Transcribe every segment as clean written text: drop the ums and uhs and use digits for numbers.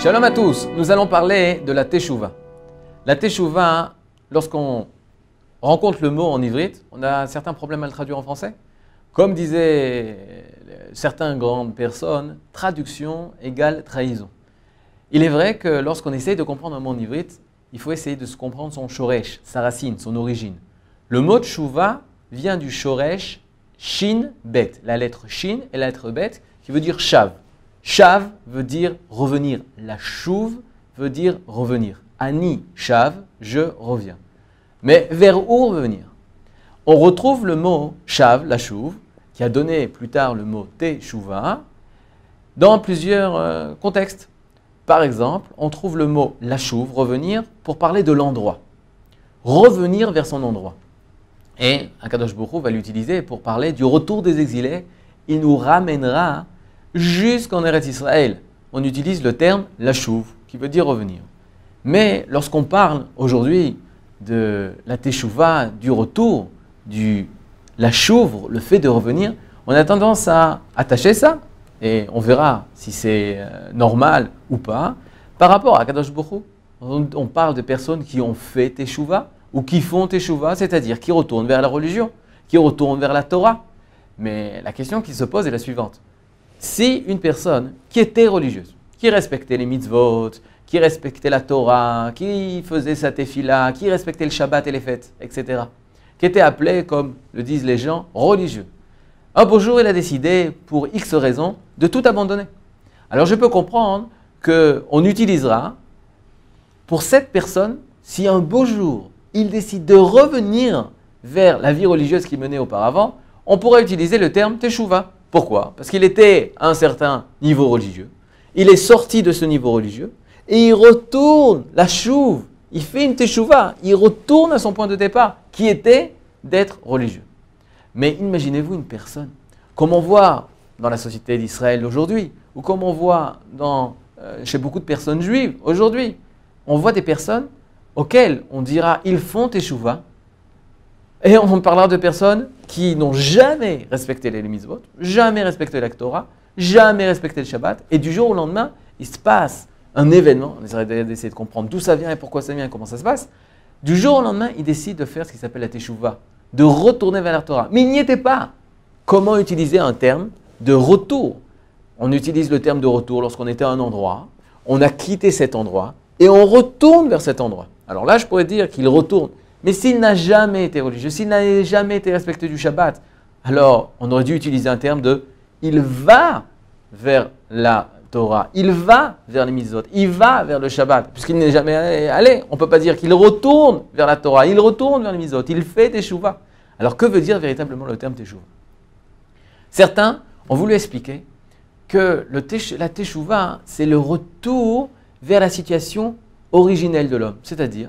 Shalom à tous, nous allons parler de la Teshuvah. La Teshuvah, lorsqu'on rencontre le mot en ivrite, on a certains problèmes à le traduire en français. Comme disaient certaines grandes personnes, traduction égale trahison. Il est vrai que lorsqu'on essaye de comprendre un mot en ivrite, il faut essayer de se comprendre son shoresh, sa racine, son origine. Le mot Teshuvah vient du shoresh shin bet, la lettre shin et la lettre bet qui veut dire shav. Shav veut dire revenir. La chouve veut dire revenir. Ani shav, je reviens. Mais vers où revenir? On retrouve le mot shav, la chouve, qui a donné plus tard le mot teshuvah, dans plusieurs contextes. Par exemple, on trouve le mot la chouve, revenir, pour parler de l'endroit. Revenir vers son endroit. Et Akadosh Baruch Hu va l'utiliser pour parler du retour des exilés. Il nous ramènera jusqu'en Eretz Israël. On utilise le terme la chouve, qui veut dire revenir. Mais lorsqu'on parle aujourd'hui de la teshuvah, du retour, la chouve, le fait de revenir, on a tendance à attacher ça, et on verra si c'est normal ou pas, par rapport à Kadosh Baruch Hu. On parle de personnes qui ont fait teshuvah, ou qui font teshuvah, c'est-à-dire qui retournent vers la religion, qui retournent vers la Torah. Mais la question qui se pose est la suivante. Si une personne qui était religieuse, qui respectait les mitzvot, qui respectait la Torah, qui faisait sa tefila, qui respectait le Shabbat et les fêtes, etc., qui était appelé, comme le disent les gens, religieux, un beau jour, il a décidé, pour X raisons, de tout abandonner. Alors je peux comprendre qu'on utilisera, pour cette personne, si un beau jour, il décide de revenir vers la vie religieuse qu'il menait auparavant, on pourrait utiliser le terme teshuvah. Pourquoi? Parce qu'il était à un certain niveau religieux, il est sorti de ce niveau religieux, et il retourne, la chouve, il fait une teshuvah, il retourne à son point de départ, qui était d'être religieux. Mais imaginez-vous une personne, comme on voit dans la société d'Israël aujourd'hui, ou comme on voit chez beaucoup de personnes juives aujourd'hui, on voit des personnes auxquelles on dira ils font teshuvah, et on parlera de personnes qui n'ont jamais respecté les mitzvot, jamais respecté la Torah, jamais respecté le Shabbat, et du jour au lendemain, il se passe un événement, on essaie d'essayer de comprendre d'où ça vient et pourquoi ça vient et comment ça se passe. Du jour au lendemain, il décide de faire ce qui s'appelle la teshuvah, de retourner vers la Torah. Mais il n'y était pas. Comment utiliser un terme de retour? On utilise le terme de retour lorsqu'on était à un endroit, on a quitté cet endroit et on retourne vers cet endroit. Alors là, je pourrais dire qu'il retourne. Mais s'il n'a jamais été religieux, s'il n'a jamais été respecté du Shabbat, alors on aurait dû utiliser un terme de « il va vers la Torah, il va vers les mitzvot, il va vers le Shabbat », puisqu'il n'est jamais allé. On ne peut pas dire qu'il retourne vers la Torah, il retourne vers les mitzvot, il fait teshuvah. Alors que veut dire véritablement le terme teshuvah? Certains ont voulu expliquer que la teshuvah, c'est le retour vers la situation originelle de l'homme. C'est-à-dire,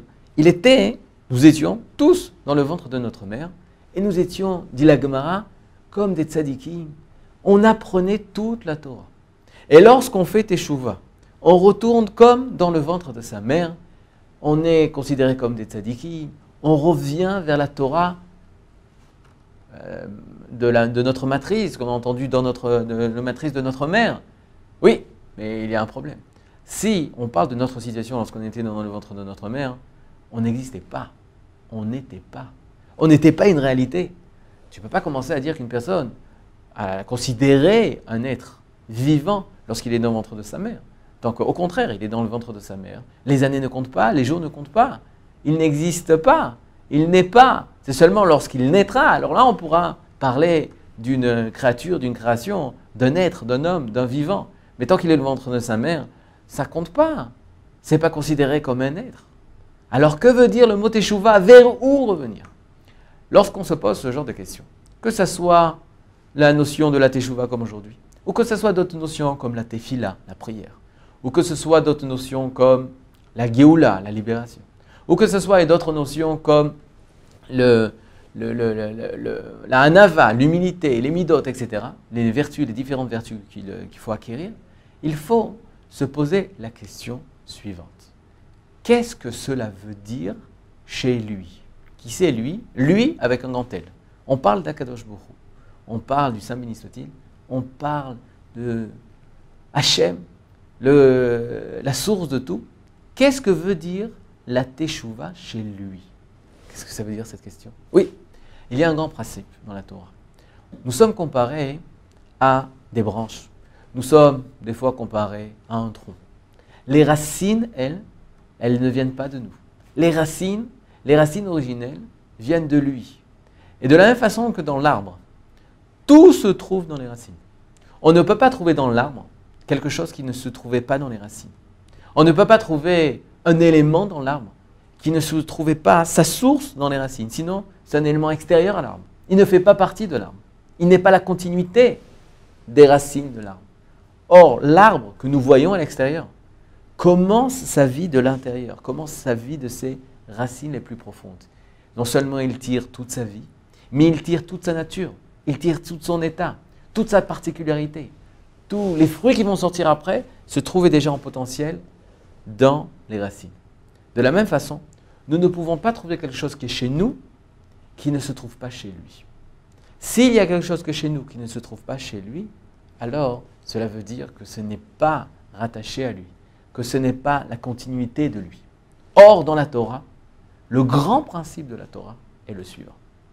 nous étions tous dans le ventre de notre mère, et nous étions, dit la Gemara, comme des tzadikim. On apprenait toute la Torah. Et lorsqu'on fait teshuvah, on retourne comme dans le ventre de sa mère, on est considéré comme des tzadikim, on revient vers la Torah de notre matrice, comme on a entendu dans la matrice de notre mère. Oui, mais il y a un problème. Si on parle de notre situation lorsqu'on était dans le ventre de notre mère, on n'existait pas. On n'était pas. On n'était pas une réalité. Tu ne peux pas commencer à dire qu'une personne a considéré un être vivant lorsqu'il est dans le ventre de sa mère. Donc au contraire, il est dans le ventre de sa mère. Les années ne comptent pas, les jours ne comptent pas. Il n'existe pas. Il n'est pas. C'est seulement lorsqu'il naîtra. Alors là, on pourra parler d'une créature, d'une création, d'un être, d'un homme, d'un vivant. Mais tant qu'il est dans le ventre de sa mère, ça ne compte pas. Ce n'est pas considéré comme un être. Alors que veut dire le mot teshuvah? Vers où revenir? Lorsqu'on se pose ce genre de questions, que ce soit la notion de la teshuvah comme aujourd'hui, ou que ce soit d'autres notions comme la tefila, la prière, ou que ce soit d'autres notions comme la geoula, la libération, ou que ce soit d'autres notions comme la hanava, l'humilité, les midot, etc., les vertus, les différentes vertus qu'il faut acquérir, il faut se poser la question suivante. Qu'est-ce que cela veut dire chez lui? Qui c'est lui? Lui avec un grand L. On parle d'Akadosh Baruch Hu, on parle du Saint béni soit-il, on parle de Hachem, la source de tout. Qu'est-ce que veut dire la teshuva chez lui? Qu'est-ce que ça veut dire cette question? Oui, il y a un grand principe dans la Torah. Nous sommes comparés à des branches. Nous sommes des fois comparés à un tronc. Les racines, elles ne viennent pas de nous. Les racines originelles viennent de lui. Et de la même façon que dans l'arbre, tout se trouve dans les racines. On ne peut pas trouver dans l'arbre quelque chose qui ne se trouvait pas dans les racines. On ne peut pas trouver un élément dans l'arbre qui ne se trouvait pas sa source dans les racines. Sinon, c'est un élément extérieur à l'arbre. Il ne fait pas partie de l'arbre. Il n'est pas la continuité des racines de l'arbre. Or, l'arbre que nous voyons à l'extérieur commence sa vie de l'intérieur, commence sa vie de ses racines les plus profondes. Non seulement il tire toute sa vie, mais il tire toute sa nature, il tire tout son état, toute sa particularité. Tous les fruits qui vont sortir après se trouvaient déjà en potentiel dans les racines. De la même façon, nous ne pouvons pas trouver quelque chose qui est chez nous qui ne se trouve pas chez lui. S'il y a quelque chose qui est chez nous qui ne se trouve pas chez lui, alors cela veut dire que ce n'est pas rattaché à lui, que ce n'est pas la continuité de lui. Or, dans la Torah, le grand principe de la Torah est le suivant.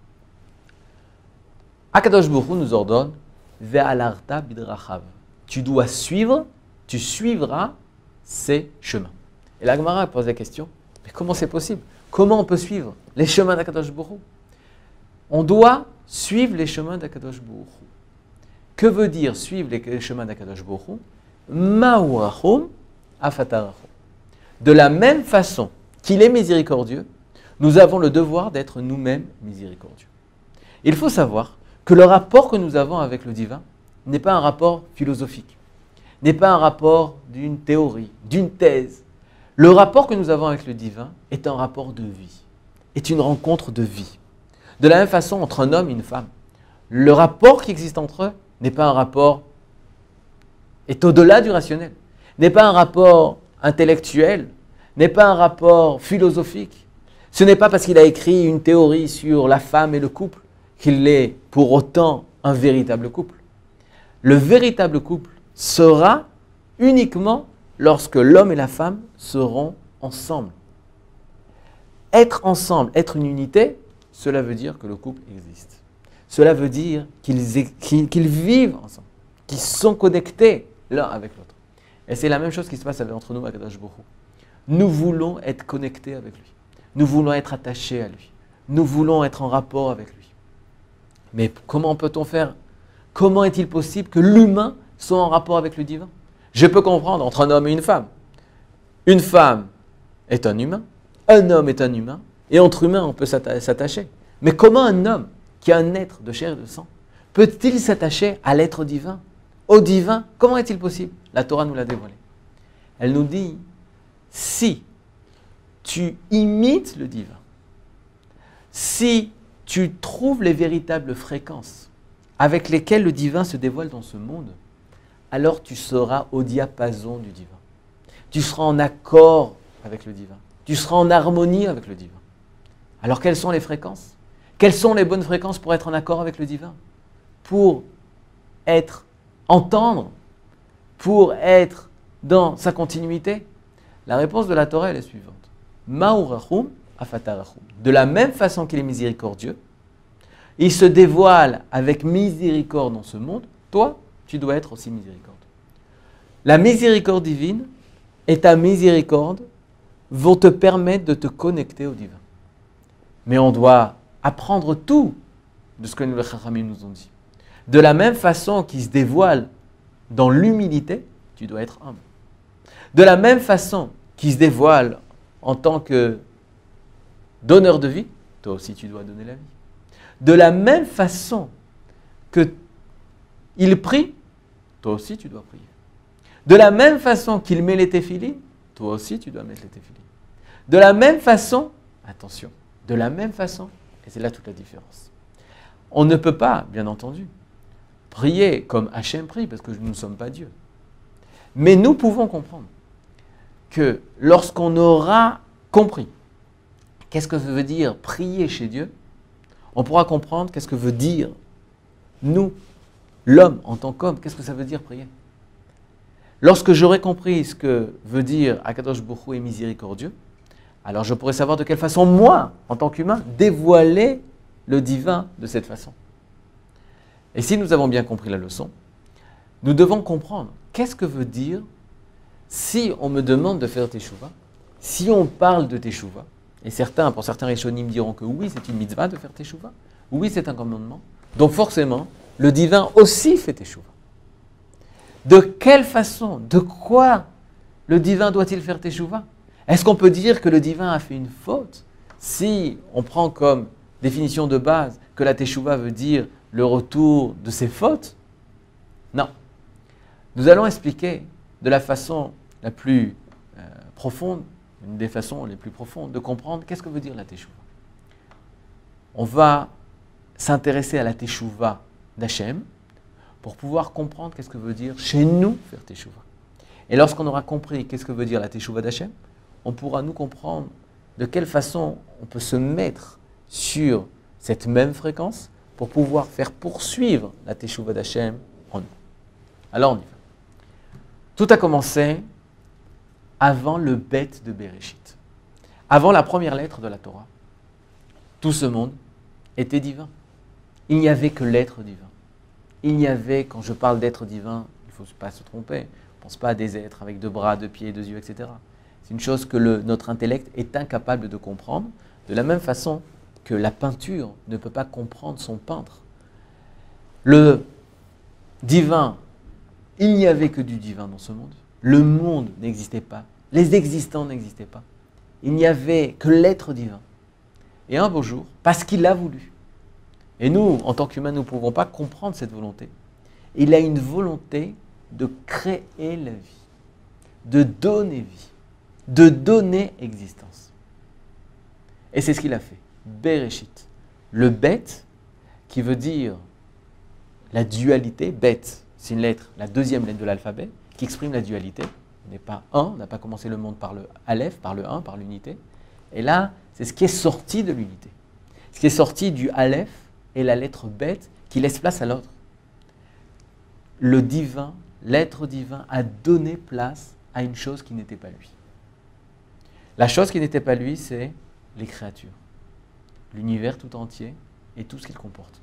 Akadosh Baruch Hu nous ordonne Ve'alarta bidrachav. Tu dois suivre, tu suivras ses chemins. Et la Gemara pose la question, mais comment c'est possible? Comment on peut suivre les chemins d'Akadosh Baruch Hu? On doit suivre les chemins d'Akadosh Baruch Hu. Que veut dire suivre les chemins d'Akadosh Baruch Hu? Ma'urachum afatarachum. De la même façon qu'il est miséricordieux, nous avons le devoir d'être nous-mêmes miséricordieux. Il faut savoir que le rapport que nous avons avec le divin n'est pas un rapport philosophique, n'est pas un rapport d'une théorie, d'une thèse. Le rapport que nous avons avec le divin est un rapport de vie, est une rencontre de vie. De la même façon, entre un homme et une femme, le rapport qui existe entre eux n'est pas un rapport, est au-delà du rationnel, n'est pas un rapport intellectuel, n'est pas un rapport philosophique. Ce n'est pas parce qu'il a écrit une théorie sur la femme et le couple qu'il est pour autant un véritable couple. Le véritable couple sera uniquement lorsque l'homme et la femme seront ensemble. Être ensemble, être une unité, cela veut dire que le couple existe. Cela veut dire qu'ils vivent ensemble, qu'ils sont connectés l'un avec l'autre. Et c'est la même chose qui se passe entre nous, Akadosh Baruch Hu. Nous voulons être connectés avec lui. Nous voulons être attachés à lui. Nous voulons être en rapport avec lui. Mais comment peut-on faire? Comment est-il possible que l'humain soit en rapport avec le divin? Je peux comprendre entre un homme et une femme. Une femme est un humain, un homme est un humain, et entre humains on peut s'attacher. Mais comment un homme qui est un être de chair et de sang peut-il s'attacher à l'être divin? Au divin, comment est-il possible? La Torah nous l'a dévoilé. Elle nous dit, si tu imites le divin, si tu trouves les véritables fréquences avec lesquelles le divin se dévoile dans ce monde, alors tu seras au diapason du divin. Tu seras en accord avec le divin. Tu seras en harmonie avec le divin. Alors quelles sont les fréquences? Quelles sont les bonnes fréquences pour être en accord avec le divin? Pour entendre, pour être dans sa continuité? La réponse de la Torah est la suivante. Ma'urachum afatarachum. De la même façon qu'il est miséricordieux, il se dévoile avec miséricorde dans ce monde, toi, tu dois être aussi miséricorde. La miséricorde divine et ta miséricorde vont te permettre de te connecter au divin. Mais on doit apprendre tout de ce que les Chachamim nous ont dit. De la même façon qu'il se dévoile dans l'humilité, tu dois être humble. De la même façon qu'il se dévoile en tant que donneur de vie, toi aussi tu dois donner la vie. De la même façon qu'il prie, toi aussi tu dois prier. De la même façon qu'il met les téphilines, toi aussi tu dois mettre les téphilines. De la même façon, attention, de la même façon, et c'est là toute la différence. On ne peut pas, bien entendu, prier comme Hachem prie, parce que nous ne sommes pas Dieu. Mais nous pouvons comprendre que lorsqu'on aura compris qu'est-ce que veut dire prier chez Dieu, on pourra comprendre qu'est-ce que veut dire nous, l'homme en tant qu'homme, qu'est-ce que ça veut dire prier. Lorsque j'aurai compris ce que veut dire Akadosh Baruch Hu est miséricordieux, alors je pourrai savoir de quelle façon moi, en tant qu'humain, dévoiler le divin de cette façon. Et si nous avons bien compris la leçon, nous devons comprendre qu'est-ce que veut dire si on me demande de faire Teshuvah, si on parle de Teshuvah, et pour certains Rishonim diront que oui, c'est une mitzvah de faire Teshuvah, oui, c'est un commandement, donc forcément, le divin aussi fait Teshuvah. De quelle façon, de quoi le divin doit-il faire Teshuvah? Est-ce qu'on peut dire que le divin a fait une faute si on prend comme définition de base que la Teshuvah veut dire le retour de ses fautes? Non. Nous allons expliquer de la façon la plus profonde, une des façons les plus profondes de comprendre qu'est-ce que veut dire la Teshuvah. On va s'intéresser à la Teshuvah d'Hachem pour pouvoir comprendre qu'est-ce que veut dire chez nous faire Teshuvah. Et lorsqu'on aura compris qu'est-ce que veut dire la Teshuvah d'Hachem, on pourra nous comprendre de quelle façon on peut se mettre sur cette même fréquence pour pouvoir faire poursuivre la Teshuvah d'Hachem en nous. Alors on y va. Tout a commencé avant le bête de Bereshit. Avant la première lettre de la Torah, tout ce monde était divin. Il n'y avait que l'être divin. Il n'y avait, quand je parle d'être divin, il ne faut pas se tromper. On ne pense pas à des êtres avec 2 bras, 2 pieds, 2 yeux, etc. C'est une chose que notre intellect est incapable de comprendre, de la même façon que la peinture ne peut pas comprendre son peintre. Le divin, il n'y avait que du divin dans ce monde. Le monde n'existait pas. Les existants n'existaient pas. Il n'y avait que l'être divin. Et un beau jour, parce qu'il l'a voulu, et nous, en tant qu'humains, nous ne pouvons pas comprendre cette volonté, il a une volonté de créer la vie, de donner vie, de donner existence. Et c'est ce qu'il a fait. Bereshit. Le bet, qui veut dire la dualité, bet, c'est une lettre, la 2e lettre de l'alphabet, qui exprime la dualité. On n'est pas un, on n'a pas commencé le monde par le aleph, par le 1, par l'unité. Et là, c'est ce qui est sorti de l'unité. Ce qui est sorti du aleph et la lettre bet qui laisse place à l'autre. Le divin, l'être divin a donné place à une chose qui n'était pas lui. La chose qui n'était pas lui, c'est les créatures, l'univers tout entier et tout ce qu'il comporte.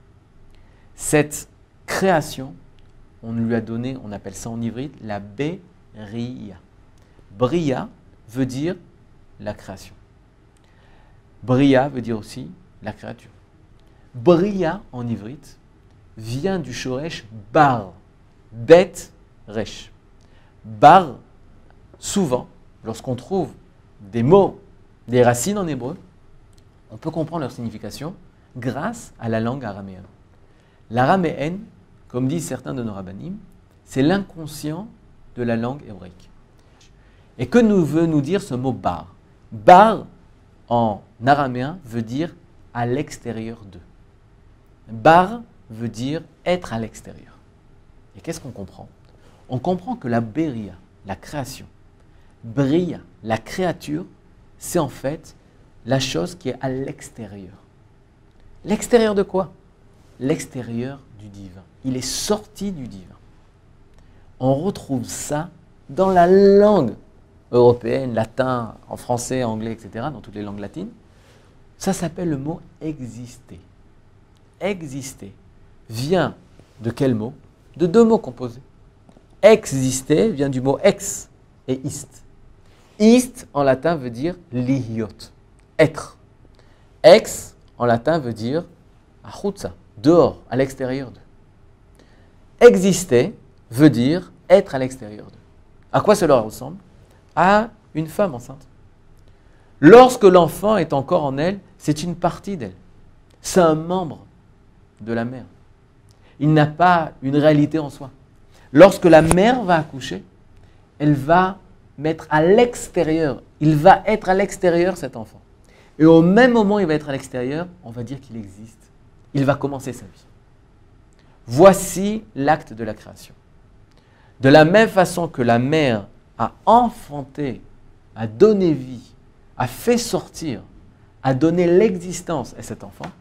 Cette création, on lui a donné, on appelle ça en ivrite, la Bria. Bria veut dire la création. Bria veut dire aussi la créature. Bria en ivrite vient du shoresh bar, bet resh. Bar, souvent, lorsqu'on trouve des mots, des racines en hébreu, on peut comprendre leur signification grâce à la langue araméenne. L'araméenne, comme disent certains de nos rabbanim, c'est l'inconscient de la langue hébraïque. Et que veut nous dire ce mot bar? Bar, en araméen, veut dire à l'extérieur d'eux. Bar veut dire être à l'extérieur. Et qu'est-ce qu'on comprend? On comprend que la Beria, la création, Bria, la créature, c'est en fait la chose qui est à l'extérieur. L'extérieur de quoi? L'extérieur du divin. Il est sorti du divin. On retrouve ça dans la langue européenne, latin, en français, anglais, etc., dans toutes les langues latines. Ça s'appelle le mot exister. Exister vient de quel mot? De 2 mots composés. Exister vient du mot ex et ist. Ist en latin veut dire lihiot, être. Ex en latin veut dire achutza, dehors, à l'extérieur d'eux. Exister veut dire être à l'extérieur d'eux. À quoi cela ressemble? À une femme enceinte. Lorsque l'enfant est encore en elle, c'est une partie d'elle. C'est un membre de la mère. Il n'a pas une réalité en soi. Lorsque la mère va accoucher, elle va mettre à l'extérieur, il va être à l'extérieur cet enfant. Et au même moment où il va être à l'extérieur, on va dire qu'il existe. Il va commencer sa vie. Voici l'acte de la création. De la même façon que la mère a enfanté, a donné vie, a fait sortir, a donné l'existence à cet enfant,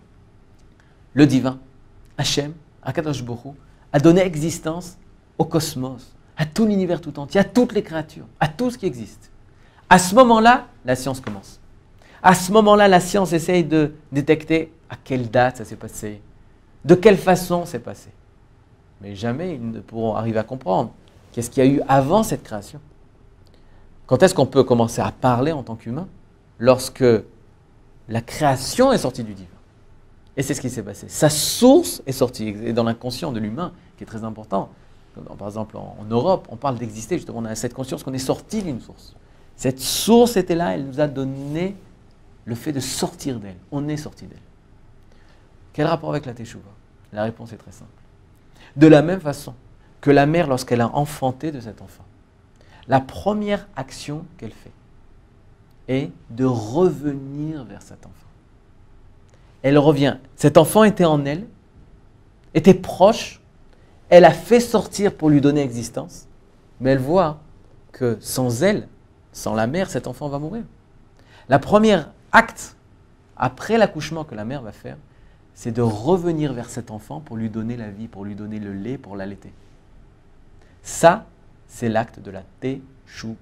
le divin, Hachem, Akadosh Baruch Hu, a donné existence au cosmos, à tout l'univers tout entier, à toutes les créatures, à tout ce qui existe. À ce moment-là, la science commence. À ce moment-là, la science essaye de détecter à quelle date ça s'est passé, de quelle façon c'est passé. Mais jamais ils ne pourront arriver à comprendre qu'est-ce qu'il y a eu avant cette création. Quand est-ce qu'on peut commencer à parler en tant qu'humain? Lorsque la création est sortie du divin. Et c'est ce qui s'est passé. Sa source est sortie. Et dans l'inconscient de l'humain, qui est très important, par exemple en Europe, on parle d'exister, justement, on a cette conscience qu'on est sorti d'une source. Cette source était là, elle nous a donné le fait de sortir d'elle. On est sorti d'elle. Quel rapport avec la Teshuvah? La réponse est très simple. De la même façon que la mère, lorsqu'elle a enfanté de cet enfant, la première action qu'elle fait est de revenir vers cet enfant. Elle revient. Cet enfant était en elle, était proche, elle a fait sortir pour lui donner existence, mais elle voit que sans elle, sans la mère, cet enfant va mourir. La première acte, après l'accouchement que la mère va faire, c'est de revenir vers cet enfant pour lui donner la vie, pour lui donner le lait, pour l'allaiter. Ça, c'est l'acte de la Teshuvah.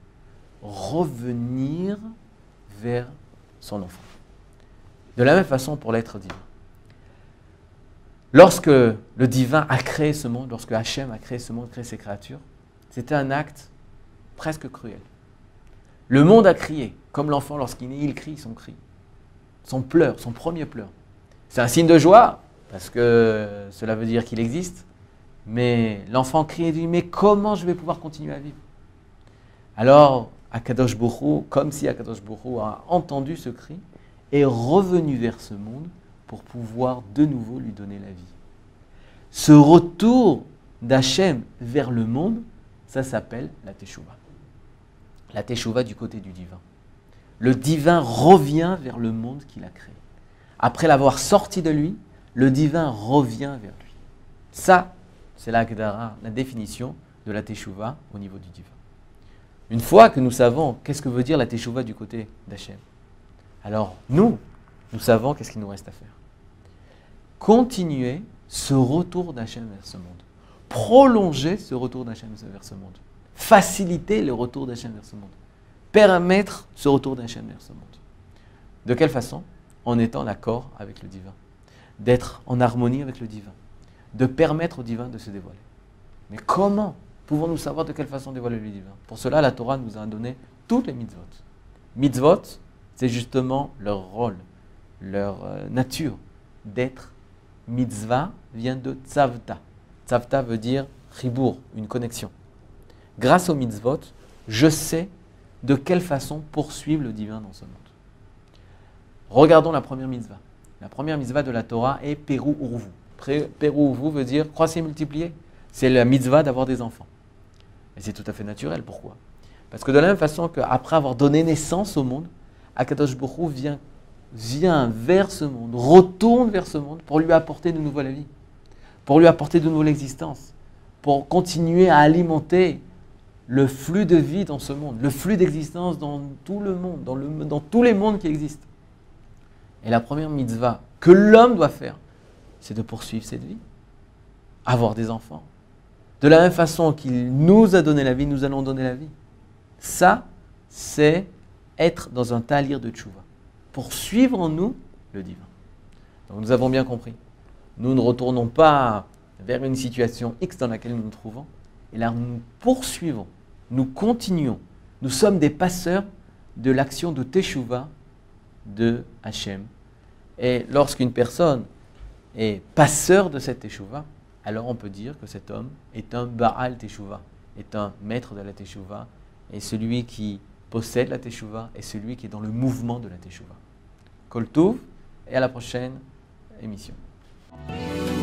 Revenir vers son enfant. De la même façon pour l'être divin. Lorsque le divin a créé ce monde, lorsque Hachem a créé ce monde, créé ces créatures, c'était un acte presque cruel. Le monde a crié, comme l'enfant lorsqu'il naît, il crie son cri, son pleur, son premier pleur. C'est un signe de joie, parce que cela veut dire qu'il existe, mais l'enfant crie et dit « Mais comment je vais pouvoir continuer à vivre ?» Alors, Akadosh Baruch Hu, comme si Akadosh Baruch Hu a entendu ce cri, est revenu vers ce monde pour pouvoir de nouveau lui donner la vie. Ce retour d'Hachem vers le monde, ça s'appelle la Teshuvah. La Teshuvah du côté du divin. Le divin revient vers le monde qu'il a créé. Après l'avoir sorti de lui, le divin revient vers lui. Ça, c'est la définition de la Teshuvah au niveau du divin. Une fois que nous savons qu'est-ce que veut dire la Teshuvah du côté d'Hachem, alors nous savons qu'est-ce qu'il nous reste à faire. Continuer ce retour d'Hachem vers ce monde. Prolonger ce retour d'Hachem vers ce monde. Faciliter le retour d'Hachem vers ce monde. Permettre ce retour d'Hachem vers ce monde. De quelle façon? En étant en accord avec le divin. D'être en harmonie avec le divin. De permettre au divin de se dévoiler. Mais comment pouvons-nous savoir de quelle façon dévoiler le divin? Pour cela, la Torah nous a donné toutes les mitzvot. Mitzvot, c'est justement leur rôle, leur nature d'être. Mitzvah vient de tzavta. Tzavta veut dire chibour, une connexion. Grâce aux mitzvot, je sais de quelle façon poursuivre le divin dans ce monde. Regardons la première mitzvah. La première mitzvah de la Torah est Peru Urvu. Peru Urvu veut dire croissez et multipliez. C'est la mitzvah d'avoir des enfants. Et c'est tout à fait naturel. Pourquoi? Parce que de la même façon qu'après avoir donné naissance au monde, Akadosh Baruch Hu vient vers ce monde, retourne vers ce monde pour lui apporter de nouveau la vie, pour lui apporter de nouveau l'existence, pour continuer à alimenter le flux de vie dans ce monde, le flux d'existence dans tout le monde, dans tous les mondes qui existent. Et la première mitzvah que l'homme doit faire, c'est de poursuivre cette vie, avoir des enfants. De la même façon qu'il nous a donné la vie, nous allons donner la vie. Ça, c'est être dans un talir de tchouva, pour suivre en nous le divin. Donc nous avons bien compris. Nous ne retournons pas vers une situation X dans laquelle nous nous trouvons, et là nous poursuivons, nous continuons. Nous sommes des passeurs de l'action de Teshuvah de Hachem. Et lorsqu'une personne est passeur de cette Teshuvah, alors on peut dire que cet homme est un Baal Teshuvah, est un maître de la Teshuvah, et celui qui possède la Teshuvah est celui qui est dans le mouvement de la Teshuvah. Kol Tov, et à la prochaine émission.